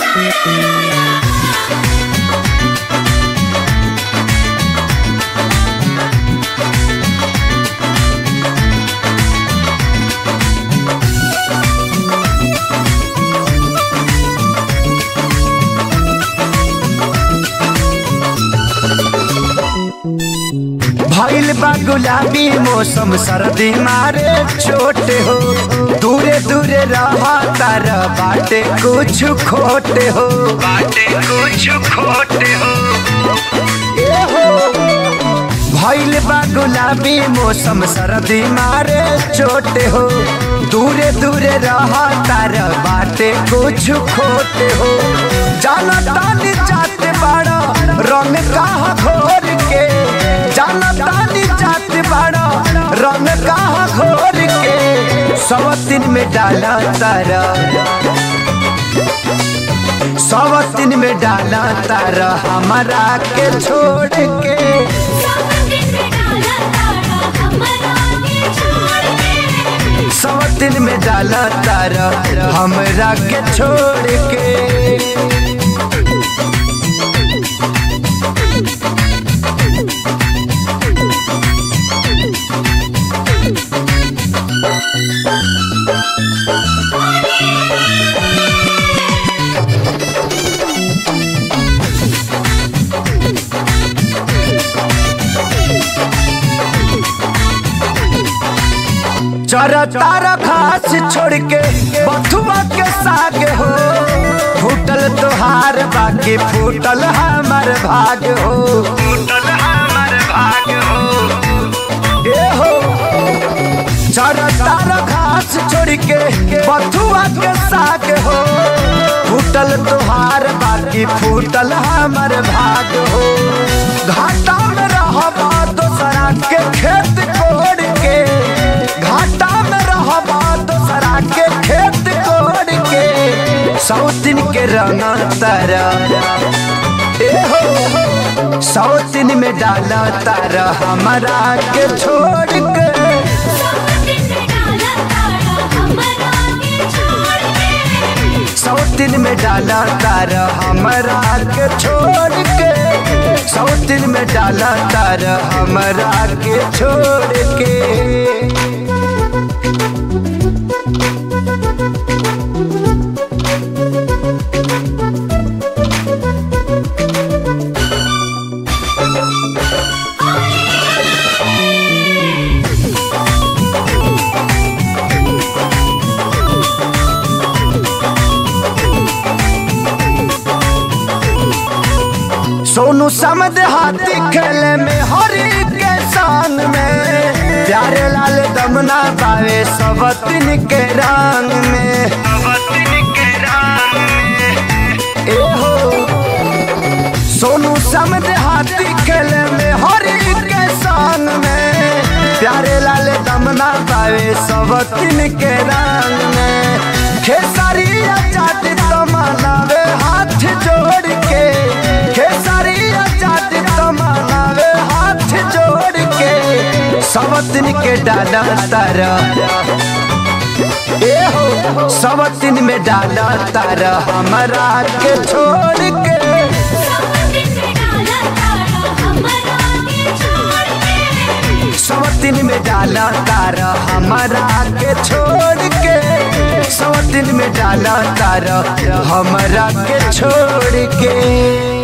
भइल बा गुलाबी मौसम सर्दी मारे छोटे हो दूरे दूरे रहा तार बाटे कुछ खोटे हो भइल बा गुलाबी मौसम सर्दी मारे छोटे हो दूरे दूरे रहा तार बाटे कुछ खोटे हो जाना तानी जाते बड़ा रंग कहाँ घोर के जाना तानी जाते बड़ा रंग कहाँ घोर के सवतिन में डाला तारा सवतिन में डाला तारा हमारा के छोड़ के सवतिन में डाला तारा हमरा के छोड़ के चरा तारा घास छोड़ के बथुआ के साग हो फूटल तोहार बाकी फूटल हमार भाग हो ए हो चरा तारा घास छोड़ के बथुआ के साग हो फूटल तोहार बाकी फूटल हमार भाग हो घाटा में रहबा दोसरा के खेत कोड़ के घाटा में रहबा दोसरा के खेत कोड़ के सौतिन के रंगा तारा ए हो सौतिन में डाला तारा हमारा के छोड़ के सौतिन में डाला तारा हमारा के छोड़ के सौतिन में डाला तारा हमारा के छोड़ के सोनू समद हाथी खेले में हरी के संग में प्यारे लाल दमना पावे सवतिन के रंग में ए हो सोनू समद हाथी खेले में हरी के संग में प्यारे लाल दमना पावे सवतिन के रंग में खेसारिया जाट तमनावे हाथ जोड़ के खेसारिया जाट तमनावे हाथ जोड़ के सवतिन के डाला तारा ए हो सवतिन में डाला तारा हमारा के छोड़ के सवतिन में डाला तारा हमारा के छोड़ के सवतिन में डाला तारा हमारा के छोड़ के।